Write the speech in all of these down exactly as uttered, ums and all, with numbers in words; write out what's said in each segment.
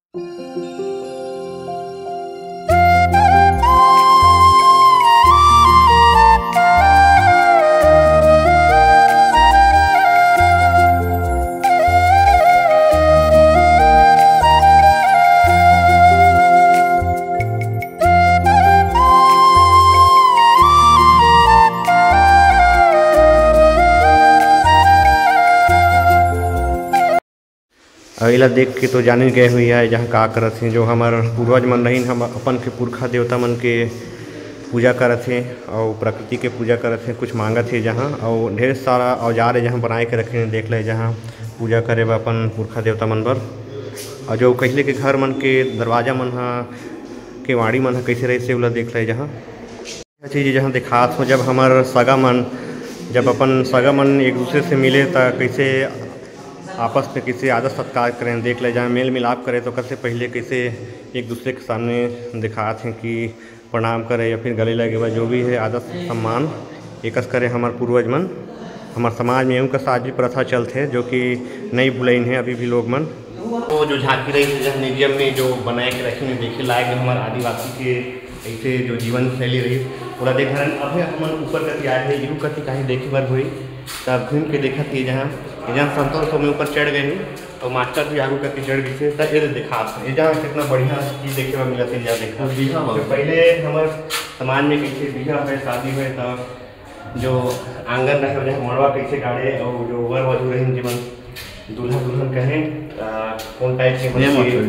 अइला देख के तो जाने गए हुई है जहाँ का करत हैं जो हमार पूर्वज मन रहीन हम अपन के पुरखा देवता मन के पूजा करत हैं और प्रकृति के पूजा करत हैं, कुछ मांगत है जहाँ और ढेर सारा औजार है जहाँ बनाए के रखे हैं। देख ले जहाँ पूजा करे बा अपन पुरखा देवता मन बर। और जो कहले के घर मन के दरवाजा मन हा के वाड़ी मन हा कैसे रहे से ओला देख ले जहाँ चीज़ जहाँ दिखात हो जब हमार सगा मन जब अपन सगा मन एक दूसरे से मिले तो कैसे आपस में किसी आदर सत्कार करें। देख ले जहाँ मेल मिलाप करें तो सबसे पहले कैसे एक दूसरे के सामने दिखाते हैं कि प्रणाम करें या फिर गले लगे जो भी है आदर सम्मान एकस करे हमारे पूर्वज मन। हमारे समाज में उनका आज भी प्रथा चलते है जो कि नहीं भूलें हैं अभी भी लोग मन। तो जो झांकी रही है जहाँ म्यूजियम में जो बनाए के रखे देखे लायक हमारे आदिवासी के ऐसे जो जीवन शैली रही पूरा देख रहे अभी हम ऊपर कति आए हैं इरू कति कहीं देखे बार हुई तब घूम के देखा थी जहाँ जहाँ संतोष तो मैं ऊपर चढ़ गए और मास्टर भी आगू करके चढ़ गई थे तब ये देखा जहाँ कितना बढ़िया चीज़ देखे हुआ मिला था। जहाँ देखा तो पहले हमारे समाज में कैसे बिहा है शादी है तो जो आंगन रहे जहाँ मड़वा कैसे गाड़े और जो वर वधू रहे जीवन दूल्हा दुल्हन कहें कौन टाइप के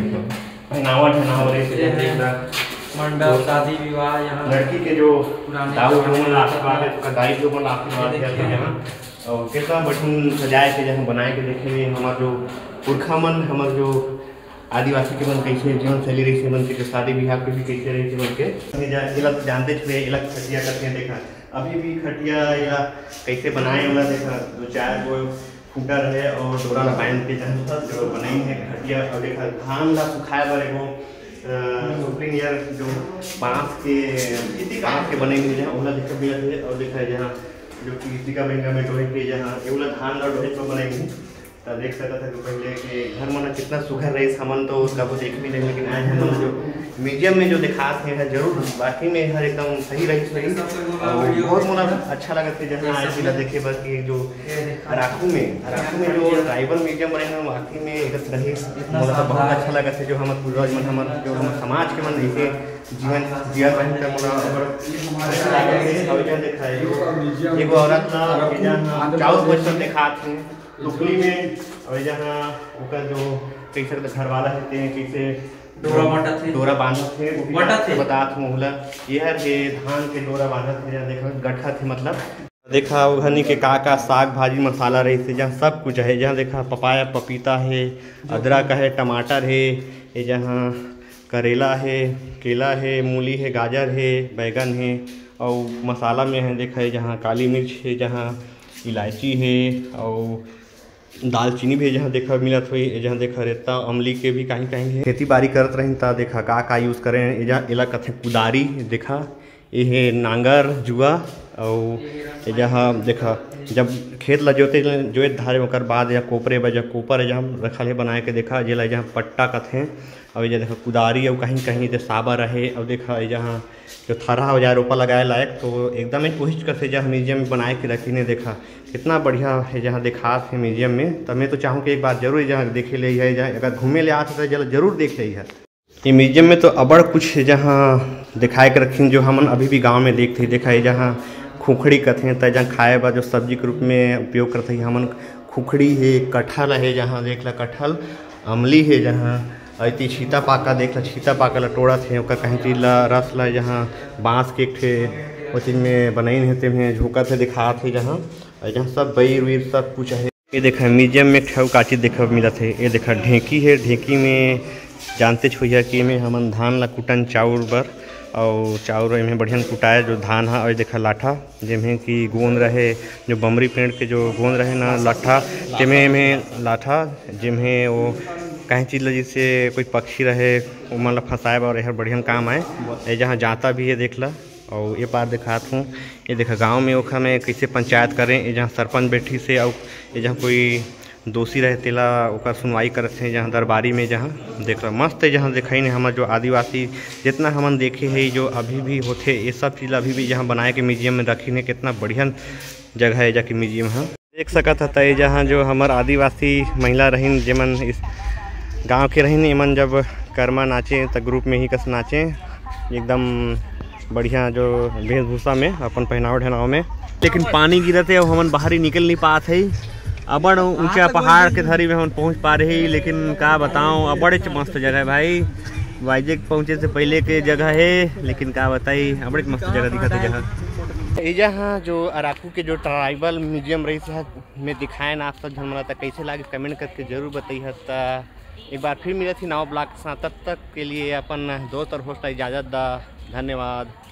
पहनावा ढहनावा रहे मंडप शादी विवाह यहाँ लड़की के जो दाऊ जो आशीर्वाद है दाई जो मन आशीर्वाद दिया यहाँ और कितना बढ़िया सजाए के जहाँ बनाए के देखे में हमारे जो पुरखा मन हमारे जो आदिवासी के मन कैसे जीवन शैली रही मन के शादी ब्याह के भी कैसे रही मन के जानते थे अलग खटिया करते हैं। देखा अभी भी खटिया या कैसे बनाए वाला देखा दो चार गो फूटा रहे और डोरा बांध के जहाँ जो बनाई है खटिया और देखा धान ला सुखाए बर एगो सुप्रीम यार जो बांस के बांस के बने हुए जहाँ ओला देखा मिला है और देखा है जहाँ जो कि टीका महंगा में टोहे के जहाँ एवला धान और ढोहे पर बनाएंगे तो देख सकता था कि पहले के घर मन कितना सुघर रहे सामान तो उसका वो देख भी नहीं लेकिन आज हम जो म्यूजियम में जो दिखाते हैं जरूर बाकी में हर एकदम सही रही सही बहुत मोला अच्छा लगा था जहाँ आज जिला देखे बस कि जो अराकू में अराकू में जो ट्राइबल म्यूजियम बने हैं वाकई में एक रहे मोला तो बहुत अच्छा लगा था जो हमारे पूर्वज मन हमारे जो हमारे समाज के मन ऐसे जीवन जिया रहे थे मोला देखा है एगो औरत ना चाउर बचपन दिखाते हैं टुकली में और जहाँ उनका जो कैसे घर वाला रहते हैं कैसे डोरा बांधा थे डोरा बांधा थे बांधा थे बतात मोहला यह है धान के डोरा बांधा थे जहाँ देखा गठा थे मतलब देखा घनी के का का साग भाजी मसाला रही थे जहाँ सब कुछ है। जहाँ देखा पपाया पपीता है अदरक है टमाटर है ये जहाँ करेला है केला है मूली है गाजर है बैगन है और मसाला में है देखा है जहाँ काली मिर्च है जहाँ इलायची है और दालचीनी भी जहाँ देखा मिलत हुई जहाँ देखा रेता अमली के भी कहीं कहीं है खेती बाड़ी करत रही ता देखा का का यूज़ करें जहाँ एला कथे कुदारी देखा ये नांगर जुआ और जहाँ देखा जब खेत ला जोते जोत धारे ओकर बाद या कोपरे बा जब कोपर है जहाँ रखल है बनाए के देखा जेला जहाँ पट्टा कथे और ये देखा कुदारी और कहीं कहीं तो साबर रहे और देखा जहाँ जो थरा औजार रोपा लगाए लायक तो एकदम ही कोशिश करते जहाँ म्यूजियम में बनाए के रखी ने देखा कितना बढ़िया है जहाँ दिखा थे म्यूजियम में। तो मैं तो चाहूँ कि एक बार जरूर जहाँ देखे ले है जहाँ अगर घूमे ले आते तो जरूर देख ली है। ये म्यूजियम में तो अबड़ कुछ जहाँ दिखाए के रखी जो हम अभी भी गाँव में देखते देखा है जहाँ खुखड़ी कथे तो जहाँ खाए बा जो सब्जी के रूप में उपयोग करते हैं हमन खुखड़ी है कटहल है जहाँ देख ला कटहल अमली है जहाँ अति छीता पाका देख ला छीता पाका ला टोड़ा थे ओका कहीं चीज ला रस ला जहाँ बाँस के थे वो चीज़ में बनाई रहते हैं झोंका थे दिखा थे जहाँ जहाँ सब बैर वीर सब कुछ है। ये देखा म्यूजियम में ठव का चीज़ देखा मिला थे ये देखा ढेंकी है ढेंकी में जानते छुइया कि में हमन धान ला कुटन चाउर बर और चाउर में बढ़िया कुटाए जो धान है और देखा लाठा जिमें कि गोंद रहे जो बमरी पेड़ के जो गोंद रहे ना लाठा जिमें में लाठा जिमें वो कहीं चीज़ जैसे कोई पक्षी रहे वो मतलब फंसाए और यह बढ़िया काम आए। ये जहाँ जाता भी है देख ला और ये पार दिखात हूँ ये देखा गांव में ओखा में कैसे पंचायत करें ये जहाँ सरपंच बैठी से और ये जहाँ कोई दोषी रहे तेला ओकर सुनवाई करत हैं जहाँ दरबारी में, जहाँ देख रहा मस्त है, जहाँ देखा ही हमारे जो आदिवासी जितना हमन देखे है जो अभी भी होते ये सब चीज़ अभी भी जहाँ बनाए के म्यूजियम में रखी ने, कितना बढ़िया जगह है जाके म्यूजियम है देख सकत था। ये जहाँ जो हमार आदिवासी महिला रहीन जेमन इस गांव के रहीन, इमन जब कर्मा नाचे तो ग्रुप में ही कस नाचे एकदम बढ़िया जो वेशभूषा में अपन पहनाव ढहनाव में। लेकिन पानी गिरते अब हमन बाहर ही निकल नहीं पात है, अबड़ ऊंचा पहाड़ के धरी में हम पहुंच पा रहे ही। लेकिन का बताऊं अबड़ मस्त जगह है भाई, वाइजैक पहुंचे से पहले के जगह है, लेकिन का बताई अबड़ मस्त जगह दिखत है जगह। ये जहाँ जो अराकू के जो ट्राइबल म्यूजियम रही है में दिखाए ना आप सब झन मला कैसे लागे कमेंट करके जरूर बताइए। एक बार फिर मिले थी नवा ब्लॉग के साथ, तब तक के लिए अपन दोस्त और होस्ट इजाज़त दा, धन्यवाद।